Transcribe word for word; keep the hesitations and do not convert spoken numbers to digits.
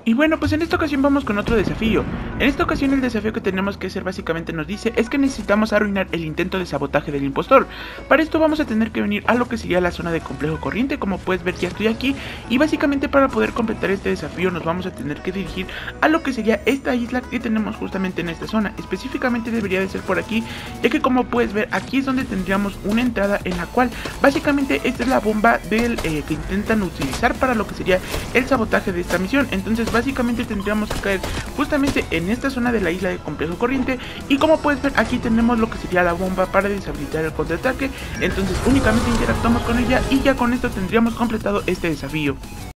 Y bueno, pues en esta ocasión vamos con otro desafío. En esta ocasión el desafío que tenemos que hacer básicamente nos dice es que necesitamos arruinar el intento de sabotaje del impostor. Para esto vamos a tener que venir a lo que sería la zona de complejo corriente. Como puedes ver, ya estoy aquí y básicamente para poder completar este desafío nos vamos a tener que dirigir a lo que sería esta isla que tenemos justamente en esta zona. Específicamente debería de ser por aquí, ya que como puedes ver aquí es donde tendríamos una entrada en la cual básicamente esta es la bomba del eh, que intentan utilizar para lo que sería el sabotaje de esta misión. Entonces básicamente tendríamos que caer justamente en esta zona de la isla de complejo corriente y como puedes ver aquí tenemos lo que sería la bomba para deshabilitar el contraataque. Entonces únicamente interactuamos con ella y ya con esto tendríamos completado este desafío.